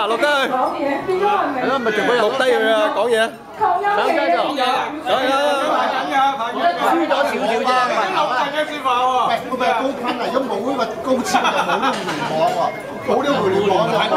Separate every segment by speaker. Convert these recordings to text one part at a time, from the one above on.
Speaker 1: 錄低佢。係咯，咪做嗰日錄低佢啊，講嘢。上街就講嘢，係啊，輸咗少少啫，唔係頭啦。
Speaker 2: 會唔係高坤啊？如果冇呢個高超就冇呢個互聯網喎，冇呢個互聯網就係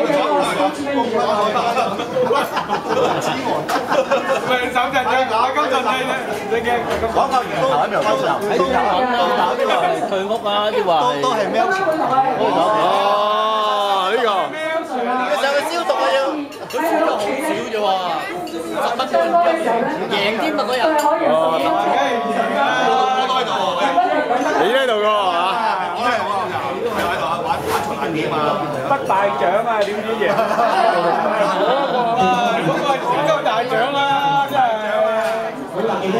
Speaker 2: 咪手震啫？打金震啫，你驚？講法都係咩？喺度打啲話係退屋啊，啲話都係喵潮。哦，呢個。其實佢消毒啊要，佢消毒好少啫喎，10蚊都唔贏添啊嗰日。哦，我都喺度喎。你喺度㗎喎嚇？我喺度啊，玩財難點啊！得大獎啊，點知贏？嗰個係超級大獎啦，真係。犀利啊！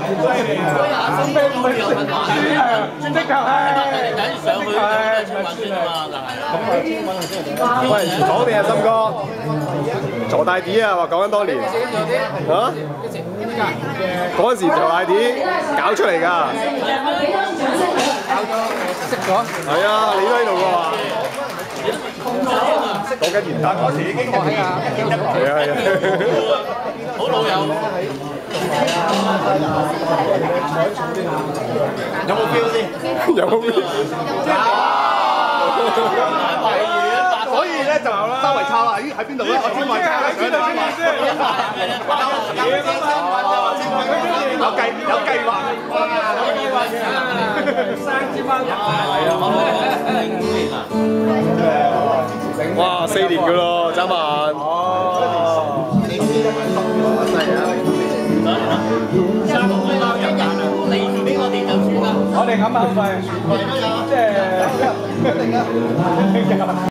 Speaker 2: 即刻係。上去上去啊嘛，喂，坐定啊，森哥，坐大啲啊！話講緊多年，嚇？嗰陣時坐大啲搞出嚟㗎，識咗？係啊，你都喺度㗎喎。講緊元旦嗰時已經係啊，係啊，好老友。有冇 feel 先？有冇 feel？所以咧就周圍抄啦，咦喺邊度咧？我先問下喺邊度先？有計劃，3支蚊係啊！哇，4年㗎咯，眨眼。我哋咁後費，即係一定啊！